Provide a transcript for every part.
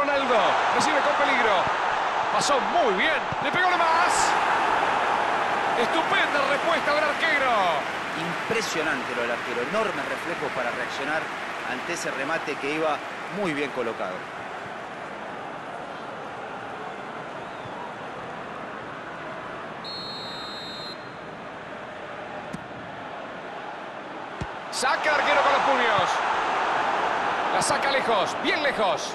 Ronaldo recibe con peligro. Pasó muy bien. Le pegó lo más. Estupenda respuesta del arquero. Impresionante lo del arquero. Enormes reflejos para reaccionar ante ese remate que iba muy bien colocado. Saca el arquero con los puños. La saca lejos, bien lejos.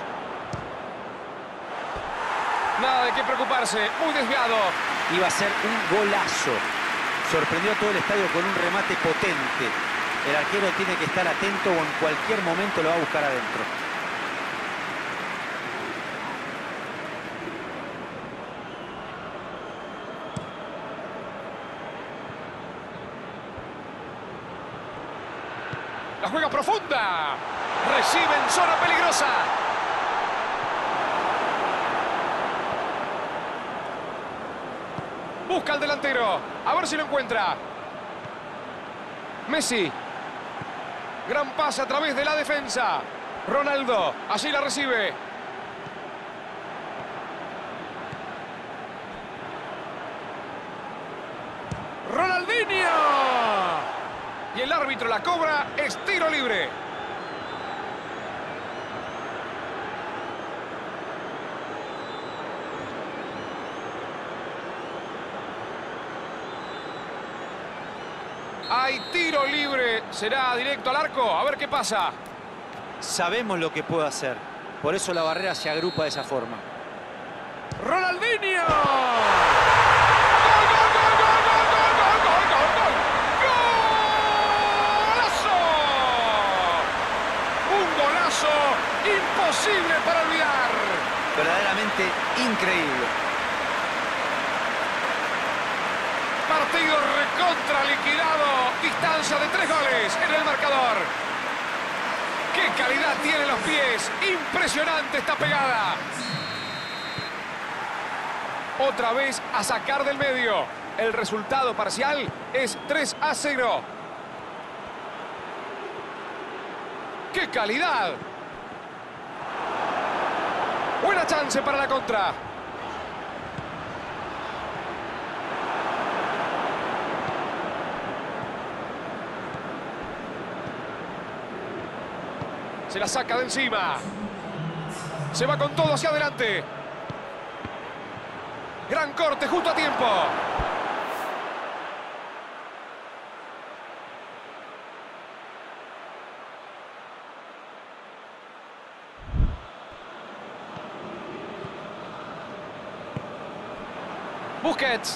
Nada de qué preocuparse, muy desviado. Iba a ser un golazo. Sorprendió a todo el estadio con un remate potente. El arquero tiene que estar atento o en cualquier momento lo va a buscar adentro. La juega profunda. Recibe en zona peligrosa. Busca al delantero. A ver si lo encuentra. Messi. Gran pase a través de la defensa. Ronaldo. Allí la recibe. Ronaldinho. Y el árbitro la cobra. Es tiro libre. Hay tiro libre. Será directo al arco. A ver qué pasa. Sabemos lo que puede hacer. Por eso la barrera se agrupa de esa forma. ¡Ronaldinho! Imposible para olvidar. Verdaderamente increíble. Partido recontra liquidado. Distancia de 3 goles en el marcador. ¡Qué calidad tienen los pies! Impresionante esta pegada. Otra vez a sacar del medio. El resultado parcial es 3-0. ¡Qué calidad! Buena chance para la contra. Se la saca de encima. Se va con todo hacia adelante. Gran corte justo a tiempo. Busquets.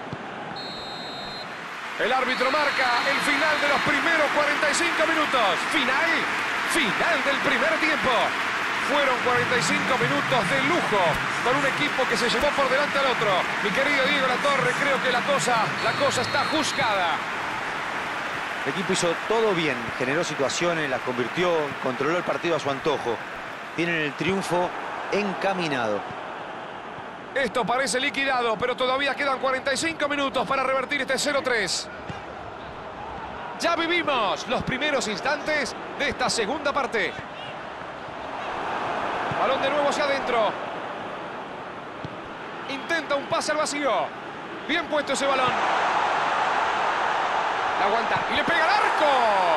El árbitro marca el final de los primeros 45 minutos. Final del primer tiempo. Fueron 45 minutos de lujo con un equipo que se llevó por delante al otro. Mi querido Diego Latorre, creo que la cosa está juzgada. El equipo hizo todo bien. Generó situaciones, las convirtió, controló el partido a su antojo. Tienen el triunfo encaminado. Esto parece liquidado, pero todavía quedan 45 minutos para revertir este 0-3. Ya vivimos los primeros instantes de esta segunda parte. Balón de nuevo hacia adentro. Intenta un pase al vacío. Bien puesto ese balón. La aguanta y le pega al arco.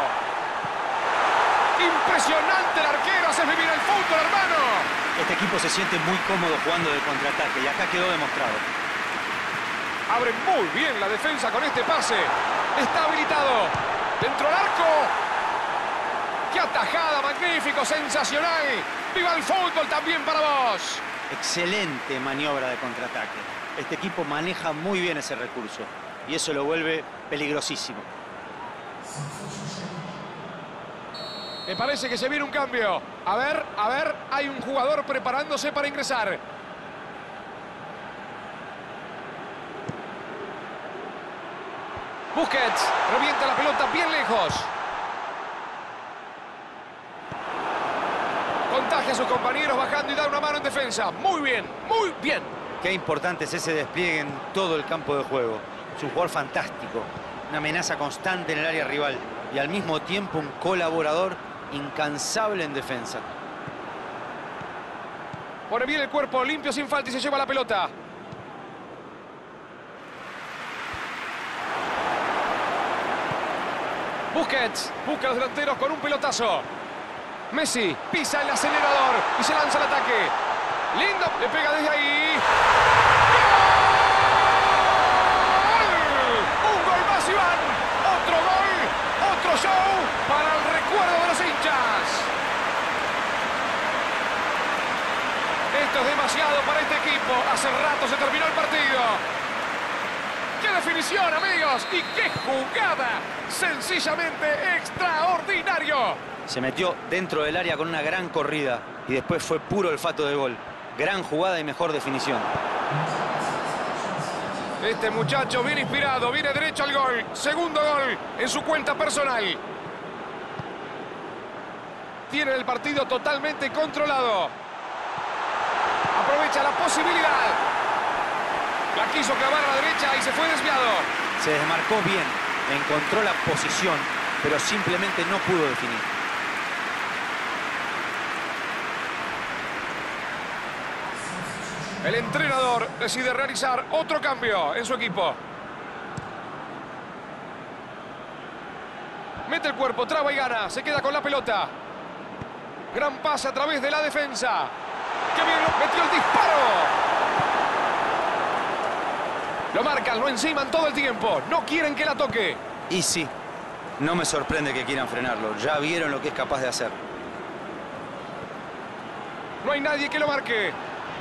Impresionante el arquero. Hace vivir el fútbol, hermano. Este equipo se siente muy cómodo jugando de contraataque y acá quedó demostrado. Abre muy bien la defensa con este pase. Está habilitado. Dentro del arco. ¡Qué atajada! Magnífico, sensacional. ¡Viva el fútbol también para vos! Excelente maniobra de contraataque. Este equipo maneja muy bien ese recurso y eso lo vuelve peligrosísimo. Me parece que se viene un cambio. A ver, hay un jugador preparándose para ingresar. Busquets revienta la pelota bien lejos. Contagia a sus compañeros bajando y da una mano en defensa. Muy bien, muy bien. Qué importante es ese despliegue en todo el campo de juego. Es un jugador fantástico, una amenaza constante en el área rival y al mismo tiempo un colaborador incansable en defensa. Pone bien el cuerpo, limpio sin falta y se lleva la pelota. Busquets busca a los delanteros con un pelotazo. Messi pisa el acelerador y se lanza al ataque. Lindo, le pega desde ahí. ¡Gol! ¡Un gol más, Iván! ¡Otro gol! ¡Otro show para el recuerdo de los hinchas! Esto es demasiado para este equipo. Hace rato se terminó el partido. ¡Qué definición, amigos! ¡Y qué jugada! Sencillamente extraordinario. Se metió dentro del área con una gran corrida y después fue puro olfato de gol. Gran jugada y mejor definición. Este muchacho viene inspirado, viene derecho al gol. Segundo gol en su cuenta personal. Tiene el partido totalmente controlado. Aprovecha la posibilidad. La quiso clavar a la derecha y se fue desviado. Se desmarcó bien, encontró la posición, pero simplemente no pudo definir. El entrenador decide realizar otro cambio en su equipo. Mete el cuerpo, traba y gana. Se queda con la pelota. Gran pase a través de la defensa. ¡Qué bien lo metió el disparo! Lo marcan, lo enciman todo el tiempo. No quieren que la toque. Y sí, no me sorprende que quieran frenarlo. Ya vieron lo que es capaz de hacer. No hay nadie que lo marque.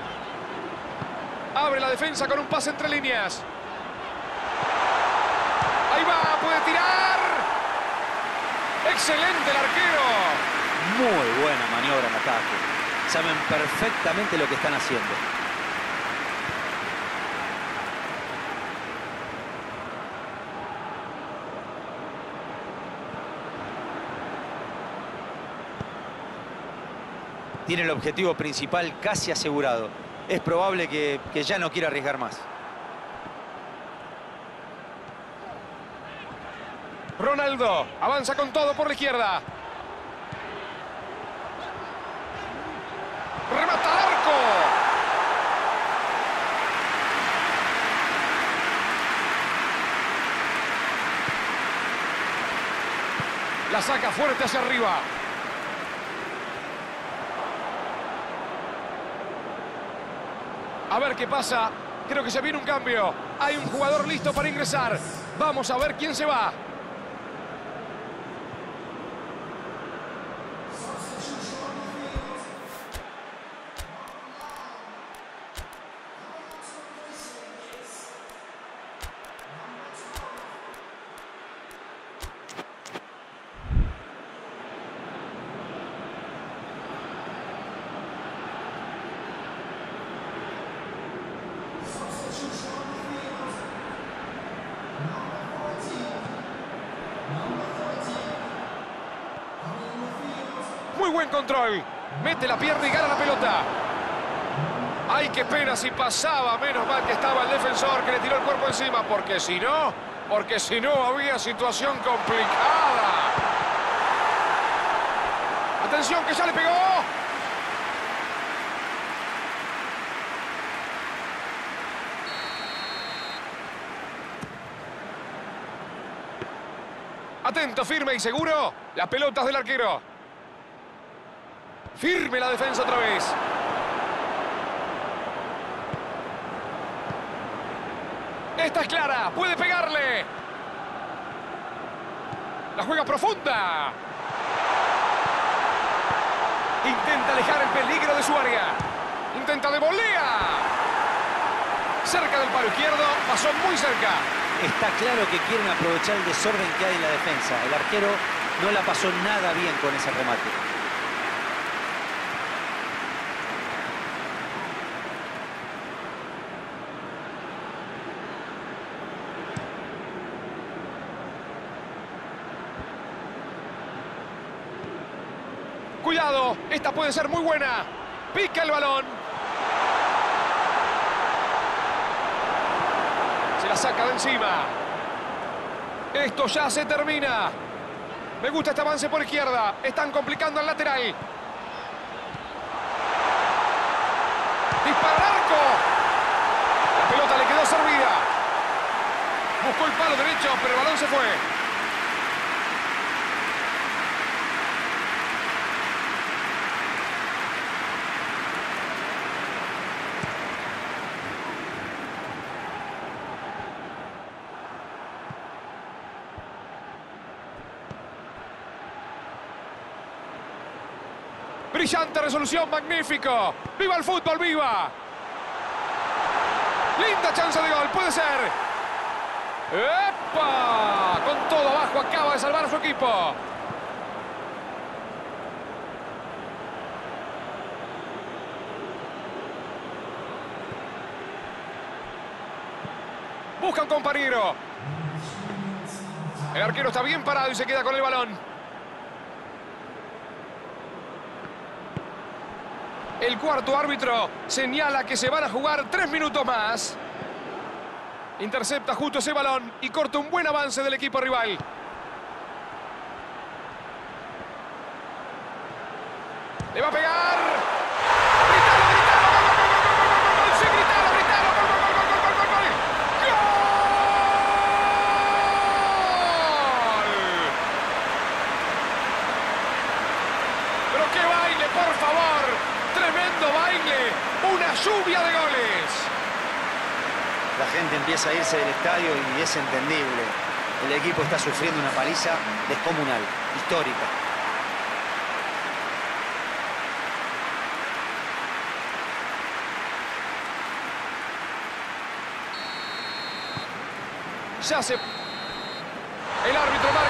Abre la defensa con un pase entre líneas. Ahí va, puede tirar. ¡Excelente el arquero! Muy buena maniobra en ataque. Saben perfectamente lo que están haciendo. Tiene el objetivo principal casi asegurado. Es probable que ya no quiera arriesgar más. Ronaldo avanza con todo por la izquierda. ¡Remata al arco! La saca fuerte hacia arriba. A ver qué pasa. Creo que se viene un cambio. Hay un jugador listo para ingresar. Vamos a ver quién se va. Muy buen control. Mete la pierna y gana la pelota. Ay, qué pena si pasaba. Menos mal que estaba el defensor que le tiró el cuerpo encima. Porque si no había situación complicada. Atención que ya le pegó. Atento, firme y seguro. Las pelotas del arquero. Firme la defensa otra vez. Esta es clara. Puede pegarle. La juega profunda. Intenta alejar el peligro de su área. Intenta de volea. Cerca del palo izquierdo. Pasó muy cerca. Está claro que quieren aprovechar el desorden que hay en la defensa. El arquero no la pasó nada bien con ese remate. Cuidado, esta puede ser muy buena. Pica el balón. Se la saca de encima. Esto ya se termina. Me gusta este avance por izquierda. Están complicando al lateral. Dispara al arco. La pelota le quedó servida. Buscó el palo derecho, pero el balón se fue. Brillante resolución, magnífico. ¡Viva el fútbol, viva! Linda chance de gol, puede ser. ¡Epa! Con todo abajo acaba de salvar a su equipo. Busca un compañero. El arquero está bien parado y se queda con el balón. El cuarto árbitro señala que se van a jugar 3 minutos más. Intercepta justo ese balón y corta un buen avance del equipo rival. Le va a pegar. ¡Gritalo, gritalo! ¡Gol! ¡Sí, gritalo, gritalo! ¡Gol, gol, gol, gol, gol, gol, gol! ¡Pero qué baile, por favor! ¡Tremendo baile! ¡Una lluvia de goles! La gente empieza a irse del estadio y es entendible. El equipo está sufriendo una paliza descomunal, histórica. Ya se... El árbitro marca.